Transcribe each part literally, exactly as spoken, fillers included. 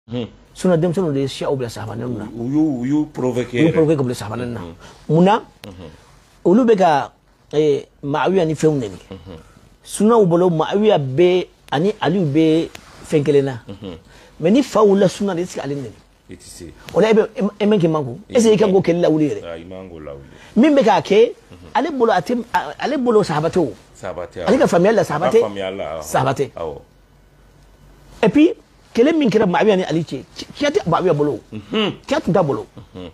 suna denmisɛnninw de ye siyaw bila sahabanɛw na u y'u u y'u provoquer u y'u provoquer ka bila sahabanɛw na mun na olu bɛ ka Muawiya ni fɛnw nɛni sunaw bolo Muawiya bɛ ani Aliyu bɛ fɛn kelen na mais ni fa wulila suna de est-ce que ale nɛni o la e bɛ e man k'i man ko est-ce que i kan k'o kɛli lawuli yɛrɛ min bɛ k'a kɛ ale bolo a tɛ ale bolo sahaba tɛ o ale ka faamuyali la sahaba tɛ sahaba tɛ et puis kelen min kɛra Muawiya ni Ali cɛ tiɲɛ tɛ Muawiya bolo tiɲɛ tun t'a bolo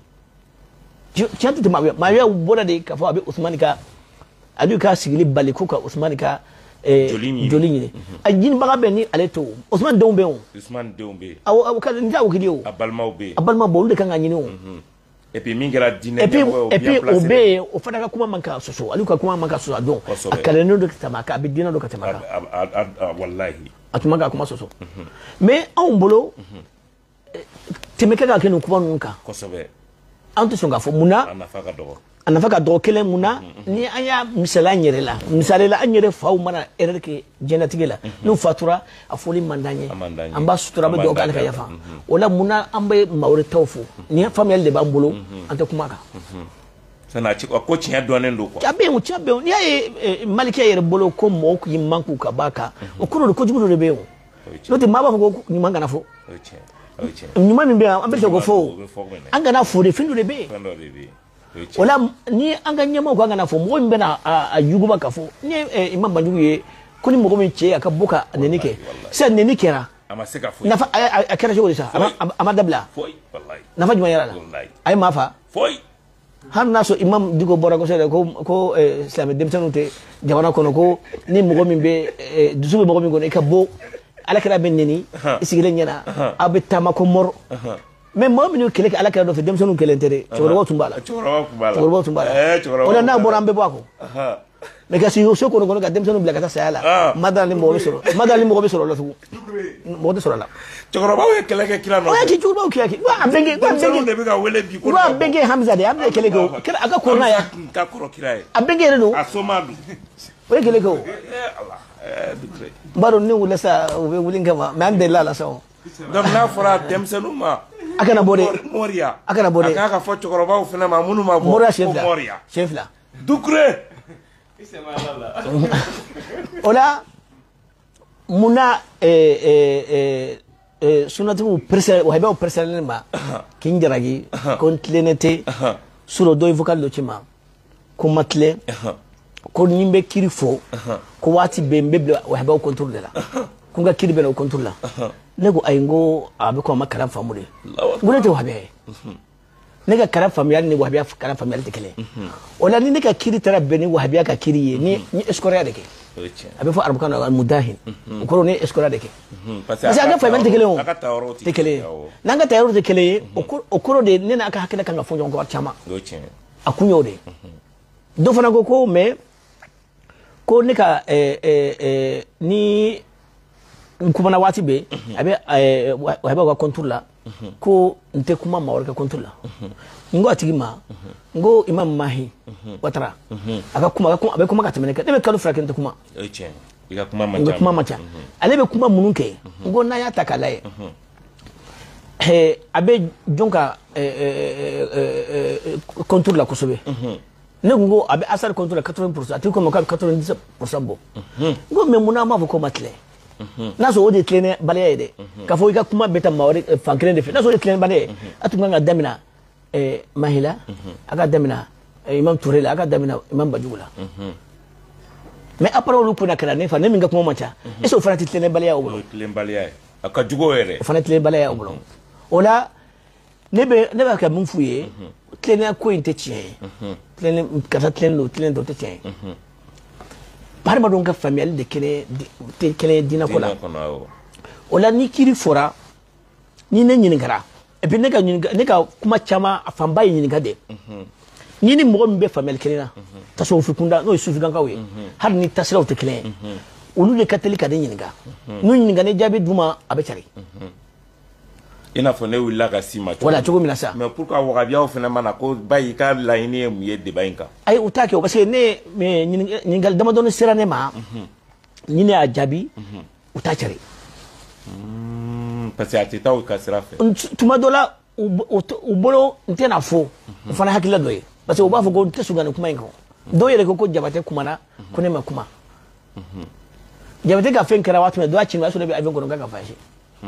tiɲɛ tun tɛ Muawiya Muawiya bɔra de k'a fɔ a bɛ Usmani ka Aliyu ka sigili bali ko ka Usmani ka joli ɲini a ɲinibaga bɛ ni ale to Usmani denw bɛ yen o Usmani denw bɛ yen awɔ n t'a wakili o a balimaw bɛ yen a balimaw bɛ olu de kan ka ɲini o et puis min kɛra diinɛ et puis et puis o bɛ yen o fana ka kuma man ka sɔsɔ Aliyu ka kuma man ka sɔsɔ a don a kɛlɛnen don ka tɛmɛ a kan a bɛ diinɛ don ka tɛmɛ a kan walahi a tun man ka kuma sɔsɔ mais anw bolo tɛmɛ kɛ ka kɛ nin kuma ninnu kan kosɛbɛ an tɛ sɔn k'a fɔ mun na a nafa ka dɔgɔ a nafa ka dɔgɔ kelen mun na ni an y'a misaliya an yɛrɛ la misali la an yɛrɛ faw mana erreur kɛ diɲɛlatigɛ la n'u fatura a fɔli man d'an ye an b'a sutura an bɛ dugawu kɛ Ala ka yafa o la mun na an bɛ maa wɛrɛ taw fo ni faamuyali de b'an bolo an tɛ kuma kan san'a ci ko tiɲɛ dɔnnen don quoi a bɛ yen o tiɲɛ bɛ yen n'i y'a ye Malikɛ yɛrɛ bolo ko mɔgɔw k'i man k'u ka b'a kan o kɔrɔ de kojugu dɔ de bɛ yen o n'o tɛ maa b'a fɔ ko ɲuman kana fɔ ɲuman min bɛ yan an bɛ fɛ k'o fɔ an kana fo de fɛn dɔ de bɛ yen o la ni an ka ɲɛmɔgɔw kan ka na fɔ mɔgɔ min bɛ na a juguba ka fɔ ni Imam Banjugu ye ko ni mɔgɔ min cɛ a ka bɔ ka nɛni kɛ sisan nɛni kɛra a ma se ka foyi nafa a kɛra cogo di sa a ma dabila nafa jumɛn yɛrɛ la a ye maa fa hali n'a sɔrɔ Imam Diko bɔra kosɛbɛ ko ko silamɛ denmisɛnninw tɛ jamana kɔnɔ ko ni mɔgɔ min bɛ dusu bɛ mɔgɔ min kɔnɔ i ka bɔ Alakira bɛ nɛni i sigilen ɲɛna aw bɛ taama ko mɔrɔ mais mɔgɔ minnu kɛlɛ kɛ Alakira nɔfɛ denmisɛnninw kɛlen tɛ dɛ cɛkɔrɔbaw tun b'a la cɛkɔrɔbaw tun b'a la o la n'a bɔra an bɛ bɔ a kɔ mais ka sigi so kɔnɔ ka denmisɛnninw bila ka taa saya la ma dala ni mɔgɔ bɛ sɔrɔ ma dala ni mɔgɔ bɛ sɔrɔ o la tugun mɔgɔ tɛ sɔrɔ a la cɛkɔrɔbaw ye kɛlɛ kɛ kira nɔfɛ o y'a kɛ cɛkɔrɔbaw kɛ kɛ wa a bɛnkɛ wa denmisɛnninw de bɛ ka wele bi ko wa bɛnkɛ Hamza de a bɛ kɛlɛ kɛ o a ka kɔrɔ n'a ye ka kɔrɔ kira ye a bɛnkɛ yɛrɛ don a soma don o ye kɛlɛ kɛ o n b'a dɔn ni wulila sa u bɛ wuli kama mais an delila a la sa o donc n'a fɔra denmisɛnninw ma a kana bɔ dɛ mɔriya a kana bɔ dɛ a kan ka fɔ cɛkɔrɔbaw fana ma minnu ma bɔ mɔriya siɲɛ fila mɔriya siɲɛ fila Dukure o la mun na sunatigiw presser wahabiyaw presserelen ma k'i n jalaki ko n tilennen tɛ surɔ dɔ ye vocal dɔ ci ma ko n ma tilen ko ni n bɛ kiri fɔ ko waati bɛ n bɛ bila wahabiyaw contrôle de la ko n ka kiri bɛ na o contrôle la ne ko ayi n ko a bɛ ko a ma kalan faamu de n ko ne tɛ wahabiya ye ne ka kalan faamuyali ni wahabiya kalan faamuyali tɛ kelen o la ni ne ka kiri taara bɛn ni wahabiya ka kiri ye ni n ye escroquerie de kɛ a bɛ fɔ arabukan na mudahin o kɔrɔ ne ye escroquerie de kɛ parce que a ka faamuyali tɛ kelen o tɛ kelen ye n'an ka taayɔrɔ tɛ kelen ye o kɔrɔ de ne n'a ka hakilina kan ka fɔ ɲɔgɔn kɔ caman a kun y'o de ye dɔ fana ko ko mais ko ne ka ni n kumana waati bɛ a bɛ wahabiyaw ka contour la ko n tɛ kuma maa wɛrɛ ka contour la n ko a tigi ma n ko Imam Mahi Watara a ka kuma a bɛ kuma ka tɛmɛ ne kan ne bɛ kalo fila kɛ n tɛ kuma i ka kuma man ca kuma man ca ale bɛ kuma minnu kɛ n ko n'a y'a ta k'a lajɛ a bɛ jɔn ka contour la kosɛbɛ ne ko n ko a bɛ Asari contour la quatre-vingts pour cent a tigi ko ma k'a bɛ quatre-vingt-dix pour cent bɔ n ko mais mun na an b'a fɔ k'o ma tilen n'a sɔrɔ o de ye tilennenya baliya ye dɛ k'a fɔ i ka kuma bɛ taa maa wɛrɛ fan kelen de fɛ n'a sɔrɔ o de ye tilennenya baliya ye a tun kan ka daminɛ Mahi la a ka daminɛ Imam Ture la a ka daminɛ Imam Banjugu la mais après olu kunna ka na ne fa ne min ka kuma man ca est-ce que o fana tɛ tilennenya baliya ye o bolo tilennenya ye a ka jugu o yɛrɛ o fana tilennenya baliya ye o bolo o la ne bɛ ne bɛ ka mun f'u ye tilennenya ko in tɛ tiɲɛ ye karisa tilennen don tilennen don o tɛ tiɲɛ ye hadamadenw ka faamuyali de tɛ kelen ye diinɛ ko la o la ni kiri fɔra ni ne ɲininkara et puis ne ka ne ka kuma caman a fanba ye ɲininka de ni ni mɔgɔ min bɛ faamuyali kelen na tasawufi kunda n'o ye sufikankaw ye hali ni tasiraw tɛ kelen ye olu de ka teli ka ne ɲininka n'u ɲininka ne jaabi d'u ma a bɛ cari i n'a fɔ ne wulila ka s'i ma voilà cogo min na sa mais pourquoi wahabiyaw fana mana ko ba i ka laɲini ye mun ye débat in kan ayi u t'a kɛ o parce que ne ɲininkali damadɔni sera ne ma ni ne y'a jaabi u t'a cari parce que a tɛ taa o ka sira fɛ. tuma dɔ la u bolo n tɛna fɔ o fana hakilila dɔ ye parce que u b'a fɔ ko n tɛ sɔn ka nin kuma in kan dɔw yɛrɛ ko ko Jabate kumana ko ne ma kuma Jabate ka fɛn kɛra waati min dɔ y'a ci ma sɔrɔ ne bɛ avion kɔnɔ k'a ka voyage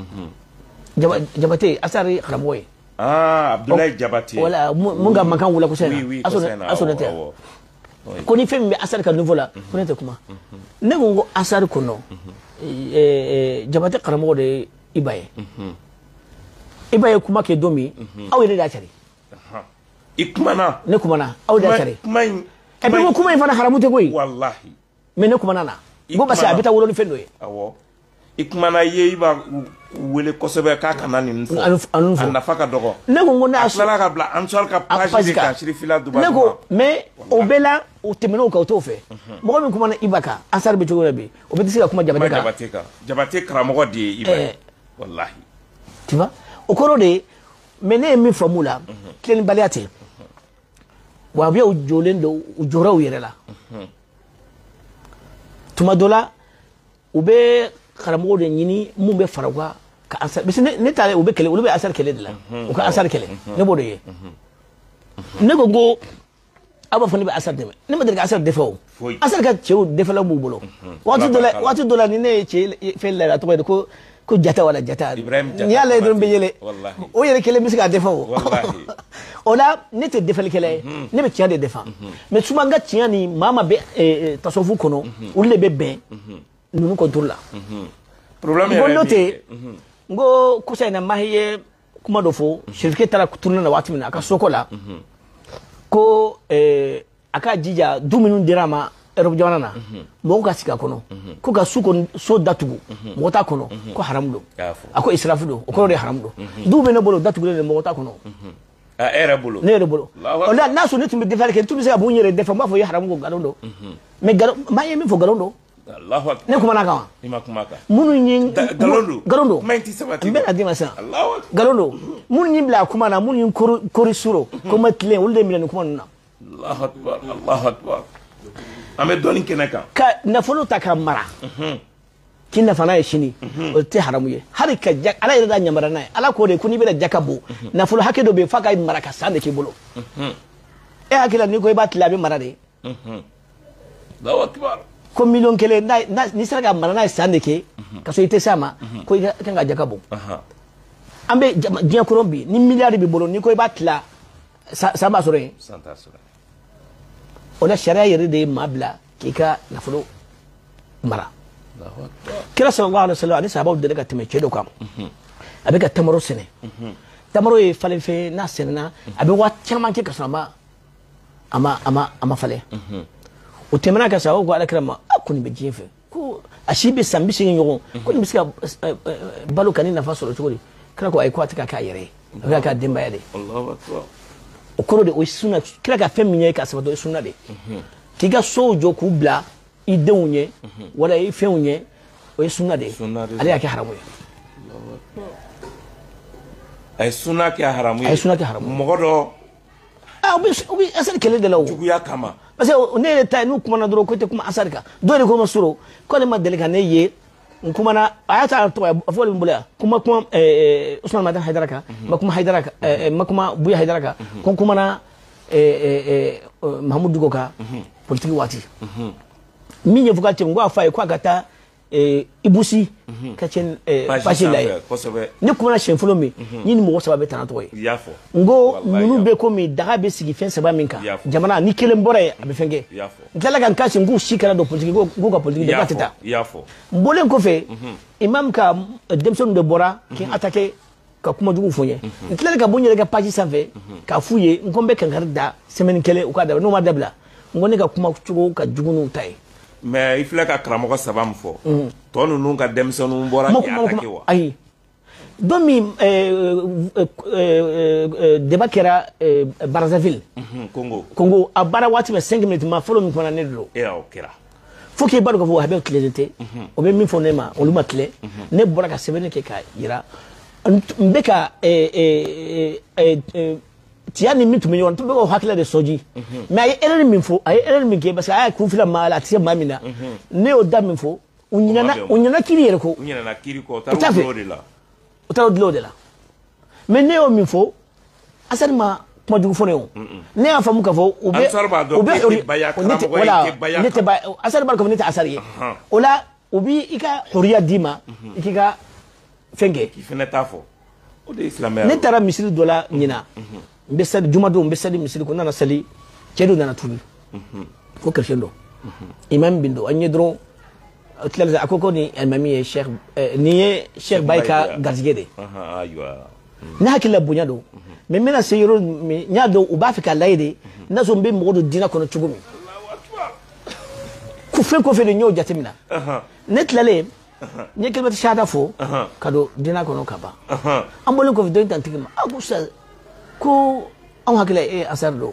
Jabate Asare karamɔgɔ ye. ah Abdoulaye Jabate. wala mun ka mankan wula kosɛbɛ na aso ne tɛ ko ni fɛn min bɛ Asare ka niveau la ko ne tɛ kuma ne ko n ko Asare kɔnɔ Jabate karamɔgɔ de ye Iba ye Iba ye kuma kɛ don min aw yɛrɛ de y'a cari i kumana ne kumana aw de y'a cari kuma in et puis ko kuma in fana haramu tɛ koyi wallahi mais ne kumana na ko parce que a bɛ taa wolo ni fɛn dɔ ye awɔ i kumana ye i b'a wele kosɛbɛ k'a kana nin fɔ a nafa ka dɔgɔ ne ko n ko n'a a tilala ka bila Ansar ka page de kan Sirifila Duba ne ko mais o bɛɛ la o tɛmɛn'o kan o t'o fɛ mɔgɔ min kumana Iba kan Ansar bɛ cogo dɔ bi o bɛ tɛ se ka kuma Jabate kan Jabate kan Jabate karamɔgɔ de ye Iba ye wallahi tu vois o kɔrɔ de ye mais ne ye min faamu la tilenibaliya tɛ wa bɛ u jɔlen don u jɔra u yɛrɛ la tuma dɔ la u bɛ karamɔgɔ de ɲini mun bɛ fara u kan ka Ansar parce que ne taara u bɛ kɛlɛ olu bɛ Ansar kɛlɛ de la u ka Ansar kɛlɛ ne b'o de ye ne ko ko aw b'a fɔ ne bɛ Ansar dɛmɛ ne ma deli ka Ansar dɛfɛ o Ansar ka cɛw dɛfɛla b'u bolo waati dɔ la waati dɔ la ni ne ye cɛ fɛn la tɔgɔ ye de ko ko Jata wala Jata n'i y'a lajɛ dɔrɔn bɛ yɛlɛ o yɛrɛ kelen bɛ se k'a dɛfɛ o o la ne tɛ dɛfɛlikɛla ye ne bɛ tiɲɛ de dɛfɛ mais souvent n ka tiɲɛ ni maa ma bɛ tasawufu kɔnɔ olu de bɛ bɛn ninnu contrôle la problème yɛrɛ n'o tɛ n ko kosa in na Mahi ye kuma dɔ fɔ Serifke taara tournée na waati min na a ka soko la ko a ka jija du minnu dira a ma Europe jamana na mɔgɔw ka sigi a kɔnɔ ko ka so datugu mɔgɔ t'a kɔnɔ ko haramu don a ko israfu don o kɔrɔ de ye haramu don duw bɛ ne bolo datugulen de mɔgɔ t'a kɔnɔ e yɛrɛ bolo ne yɛrɛ bolo o la n'a sɔrɔ ne tun bɛ dɛfɛli kɛ n tun bɛ se ka bɔ n yɛrɛ dɛfɛ n b'a fɔ i ye haramu ko nkalon don mais maa ye min fɔ nkalon don ne kumana kan wa i ma kuma kan minnu ye nkalon don nkalon don kuma in tɛ sabati n bɛna d'i ma sisan nkalon don minnu ye bila a kuma na minnu ye kori suro ko ma tilen olu de minɛ nin kuma ninnu na Allahu akbar Allahu akbar an bɛ dɔɔnin kɛnɛ kan ka nafolo ta ka mara k'i nafa n'a ye sini o tɛ haramu ye hali ka ala yɛrɛ da yamaruya n'a ye ala k'o de ko n'i bɛna jaka bɔ nafolo hakɛ dɔ bɛ yen f'a ka mara ka san de k'i bolo e hakili la n'i ko i b'a tila a bɛ mara de Allahu akbar ko miliyɔn kelen n'i sera ka mara n'a ye san de kɛ ka sɔrɔ i tɛ s'a ma ko i kan ka jaka bɔ an bɛ diɲɛ kɔnɔ bi ni miliyari b'i bolo n'i ko i b'a tila san b'a sɔrɔ yen o la sariya yɛrɛ de ye maa bila k'i ka nafolo mara kira sallallahu alaihi wasallam ani sahabaw deli ka tɛmɛ cɛ dɔ kan a bɛ ka tamaro sɛnɛ tamaro ye falenfɛn n'a sɛnɛna a bɛ waati caman kɛ ka sɔrɔ a ma a ma a ma a ma falen o tɛmɛna ka sababu ko alakira ma a ko nin bɛ diɲɛ fɛ ko a si bɛ san bi seegin ɲɔgɔn ko nin bɛ se ka balo ka ni nafa sɔrɔ cogo di kira ko ayi ko a tɛ ka k'a yɛrɛ ye a bɛ ka k'a denbaya de o kɔrɔ de o ye sunna kira ka fɛn min ye k'a sababu o ye sunna de k'i ka sow jɔ k'u bila i denw ɲɛ wala i fɛnw ɲɛ o ye sunna de ye ale y'a kɛ haramu ye a ye sunna kɛ haramu ye a ye sunna kɛ haramu mɔgɔ dɔ ah o bɛ o bɛ Asari kɛlɛ de la o juguya kama parce que ne yɛrɛ ta ye n'u kumana dɔrɔn ko tɛ kuma Asari kan dɔw de ko ma sɔrɔ ko ne ma deli ka ne ye n kumana a y'a ta tɔgɔ a fɔ nin bolo yan kuma kuma Usman Madan Hayidara kan ma kuma Hayidara kan ma kuma Buya Hayidara kan ko n kumana Mahamudu Diko kan politiki waati min ye fo ka cɛ n ko a fɔ a ye ko a ka taa Ibusi ka cɛ page la ye ne kumana siɲɛ fɔlɔ min n ye ni mɔgɔ saba bɛ tana tɔgɔ ye n ko ninnu bɛ komi daga bɛ sigi fɛn saba min kan jamana ni kelen bɔra yen a bɛ fɛn kɛ n tilala ka n kasi n k'u si kɛra dɔn politiki k'u ka politiki dɔ tɛ taa n bɔlen kɔfɛ imam ka denmisɛnninw de bɔra k'i attaquer ka kuma jugu fɔ n ye n tilala ka bɔ n yɛrɛ ka page sanfɛ k'a f'u ye n ko n bɛ kankari da semaine kelen u k'a dabila n'o ma dabila n ko ne ka kuma cogo ka jugu n'u ta ye mais i filɛ ka karamɔgɔ saba min fɔ tɔ ninnu ka denmisɛnninw bɔra k'i attaquer wa ayi don min débat kɛra Brazzaville Congo Congo a baara waati min cinq minutes ma fɔlɔ min fana ne de don e o kɛra fo k'i b'a dɔn k'a fɔ a bɛ tilen tɛ o bɛ min fɔ ne ma olu ma tilen ne bɔra ka sɛbɛnni kɛ k'a yira n bɛ ka tiya ni min tun bɛ ɲɔgɔn na n tun bɛ k'o hakilila de sɔji mais a ye erreur min fɔ a ye erreur min kɛ parce que a y'a kun fila maa la a tɛ se maa min na ne y'o da min fɔ u ɲinɛna u ɲinɛna kiri yɛrɛ ko u ɲinɛna kiri kɔ u taara wolo de la o taara dilo de la mais ne y'o min fɔ Assane ma kuma jugu fɔ ne o ne y'a faamu k'a fɔ u bɛ u bɛ voilà ne tɛ ba Assane b'a dɔn ne tɛ Assane ye o la u b'i ka hɔriya d'i ma i k'i ka fɛn kɛ k'i fɛnɛ t'a fɔ o de ye silamɛya ne taara misiri dɔ la ɲina n bɛ sali juma don n bɛ sali misiri ko n nana sali cɛ dɔ nana tuubi ko chrétien dɔ imam bin dɔ an ye dɔrɔn tilala a ko ko ni alimami ye cheikh nin ye cheikh Baye ka garijɛgɛ de ne hakili la bonya don mais n bɛna se yɔrɔ min n y'a dɔn u b'a fɛ ka layi de n'a sɔrɔ n bɛ mɔgɔ don diinɛ kɔnɔ cogo min ko fɛn ko fɛn de n y'o jateminɛ ne tilalen n ye kalimatu shahada fɔ ka don diinɛ kɔnɔ ka ban an bɔlen kɔfɛ dɔ in tantigi ma a ko sa ko anw hakili e Assane don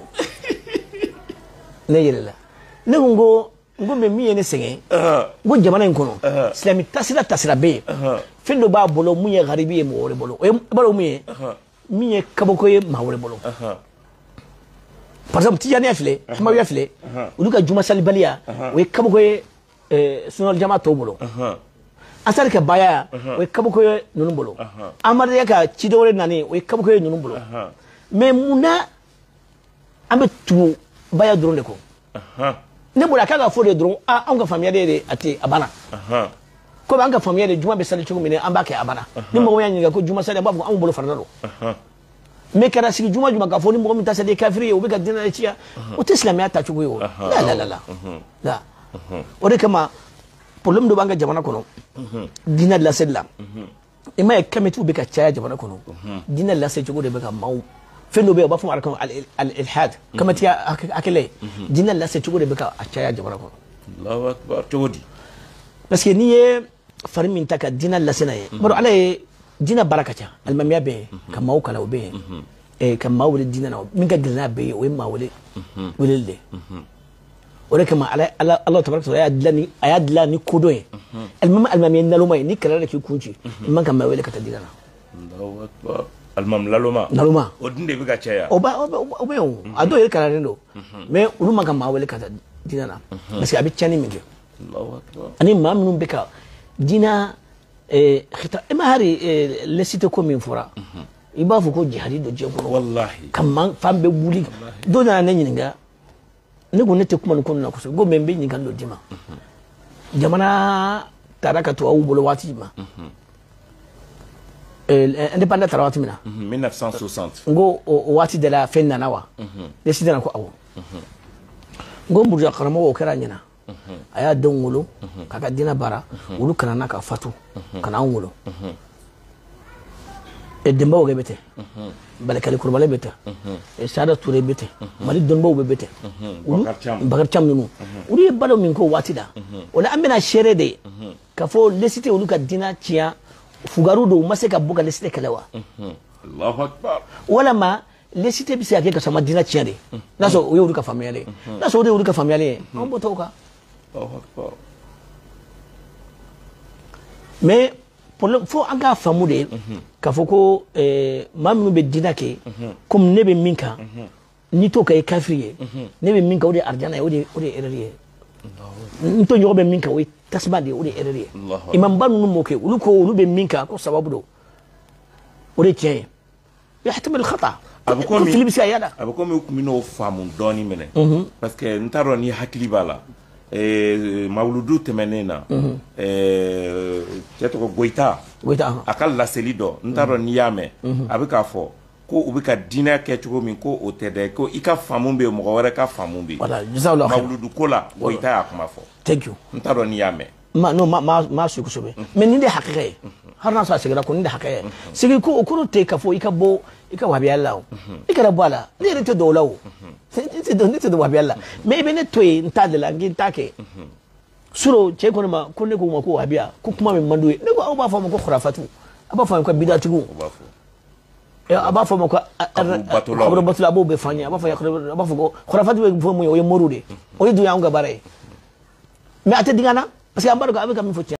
ne yɛlɛla ne ko n ko n ko mɛ min ye ne sɛgɛn n ko jamana in kɔnɔ silamɛ tasira tasira bɛ yen fɛn dɔ b'a bolo mun ye garibi ye mɔgɔ wɛrɛ bolo o ye i b'a dɔn mun ye min ye kabako ye maa wɛrɛ bolo par exemple tijaniya filɛ hamawiya filɛ olu ka juma salibaliya o ye kabako ye sunal jama tɔw bolo Assane ka baya o ye kabako ye ninnu bolo Amadenya ka ciden wɛrɛ nani o ye kabako ye ninnu bolo mais munna an bɛ tugu baya dɔrɔn de kɔ ne bolo a kan ka fɔ de dɔrɔn ah anw ka faamuya de a tɛ a banna komi an ka faamuya de juma bɛ sali cogo min na an b'a kɛ a banna ni mɔgɔ y'a ɲininka ko juma sali an b'a fɔ anw bolo farala don mais kana sigi juma juma k'a fɔ ni mɔgɔ min ta sali ye kafiri ye o bɛ ka diinɛ ciya o tɛ silamɛya tacogo ye o la la la la la o de kama problème dɔ b'an ka jamana kɔnɔ diinɛ laseli la i m'a ye kamitiw bɛ ka caya jamana kɔnɔ diinɛ lasecogo de bɛ ka maaw fɛn dɔ bɛ yen u b'a fɔ ko al-ilhad kamatiya hakɛlɛ diinɛ lasecogo de bɛ ka caya jamana kɔnɔ Allahu akbar cogo di parce que n'i ye fari min ta ka diinɛ lase n'a ye baro ala ye diinɛ baara ka ca alimamiya bɛ yen ka maaw kalan o bɛ yen ka maaw wele diinɛ na min ka gɛlɛn n'a bɛɛ ye o ye maa wele weleli de o de kama ala ala tabaraka a y'a dilan ni a y'a dilan ni kodɔn ye alimami alimami ye naloma ye ni kɛlɛ de k'i kun ci i man ka maa wele ka taa diinɛ na Allahu akbar alimami laloma naloma o dun de bɛ ka caya o ba o bɛ yen o a dɔw yɛrɛ kalannen don mais olu man ka maa wele ka taa diinɛ na parce que a bɛ tiɲɛni min kɛ ani maa minnu bɛ ka diinɛ xita e ma hari lɛsite ko min fɔra i b'a fɔ ko jihadi dɔ diɲɛ kɔnɔ wallahi ka man fan bɛɛ wuli dɔ nana ne ɲininka ne ko ne tɛ kuma nin kɔnɔ na kosɛbɛ ko mɛ n bɛ ɲininkali dɔ d'i ma jamana taara ka to aw bolo waati ma indépendance taara waati min na mille neuf cent soixante n ko o waati de la fɛn nana wa lɛsite na ko awɔ n ko Buruja karamɔgɔ o kɛra a ɲɛna a y'a denw wolo k'a ka diinɛ baara olu kana na ka fatu kana anw wolo denbaw bɛ ten Balikali Kulubali bɛ ten Sada Ture bɛ ten Mali dɔnnibaw bɛ bɛ ten Bakari Camu ninnu olu ye balo min k'o waati la o la an bɛna seere de ye k'a fɔ lɛsite olu ka diinɛ tiɲɛ fugaru don u ma se ka bɔ ka lɛsite kɛlɛ wa Allahu akbar walama lɛsite bɛ se ka kɛ ka sɔrɔ a ma diinɛ tiɲɛ de n'a sɔrɔ o ye olu ka faamuyali ye n'a sɔrɔ o de ye olu ka faamuyali ye anw bɔ t'o kan mais fo an k'a faamu de k'a fɔ ko maa minnu bɛ diinɛ kɛ komi ne bɛ min kan n'i t'o kɛ i ye kafiri ye ne bɛ min kan o de ye arijana ye o de ye erreur ye n tɔɲɔgɔn bɛ min kan o ye tasuma de ye o de ye erreur ye imamba ninnu m'o kɛ olu ko olu bɛ min kan ko sababu don o de ye tiɲɛ ye yahtamil khata ko fili bɛ se ka yada a bɛ komi u tun bɛ n'o faamu dɔɔnin minɛ parce que n t'a dɔn ni hakili b'a la mawuludu tɛmɛnen na cɛ tɔgɔ Goyita a ka laseli dɔ n t'a dɔn n'i y'a mɛn a bɛ k'a fɔ ko u bɛ ka diinɛ kɛ cogo min ko o tɛ dɛ ko i ka faamu bɛ yen mɔgɔ wɛrɛ ka faamu bɛ yen mawuludu ko la Goyita y'a kuma fɔ thank you n t'a dɔn n'i y'a mɛn ma no ma ma ma su kosɛbɛ mais nin de hakika ye har n'a sɔrɔ a seginna ko nin de hakika ye sigi ko o kɔrɔ tɛ k'a fɔ i ka bɔ i ka wahabiya la o i kana bɔ a la ne yɛrɛ tɛ dɔw la o ne tɛ dɔn ne tɛ dɔn wahabiya la mais i bɛ ne to yen n t'a de la n k'i t'a kɛ suro cɛ ko ne ma ko ne ko ma ko wahabiya ko kuma min man d'u ye ne ko aw b'a fɔ a ma ko khurafatu a b'a fɔ a ma ko bidatigiw a b'a fɔ a ma ko kaburu batula a b'o bɛɛ fɔ an ye a b'a fɔ a b'a fɔ ko khurafatu bɛ fɔ mun ye o ye moriw de o ye dun y'anw ka baara ye mais a tɛ dig'an na parce que an b'a dɔn a bɛ ka min fɔ tiɲɛ